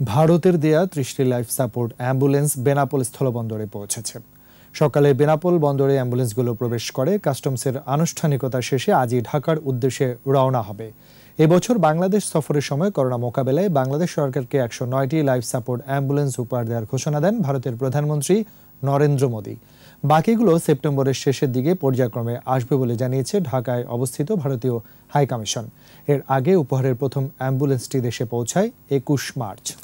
ভারতের দেয়া ৩০টি লাইফ সাপোর্ট অ্যাম্বুলেন্স বেনাপোল স্থলবন্দরে পৌঁছেছে। সকালে বেনাপোল বন্দরে অ্যাম্বুলেন্সগুলো প্রবেশ করে। কাস্টমসের আনুষ্ঠানিকতা শেষে আজই ঢাকার উদ্দেশ্যে রওনা হবে। এবছর বাংলাদেশ সফরের সময় করোনা মোকাবেলায় বাংলাদেশ সরকারকে ১০৯টি লাইফ সাপোর্ট অ্যাম্বুলেন্স উপহার দেওয়ার ঘোষণা দেন ভারতের প্রধানমন্ত্রী নরেন্দ্র মোদী। বাকিগুলো সেপ্টেম্বরের শেষের দিকে পর্যায়ক্রমে আসবে বলে জানিয়েছে ঢাকায় অবস্থিত ভারতীয় হাইকমিশন। এর আগে উপহারের প্রথম অ্যাম্বুলেন্সটি দেশে পৌঁছায় ২১ মার্চ।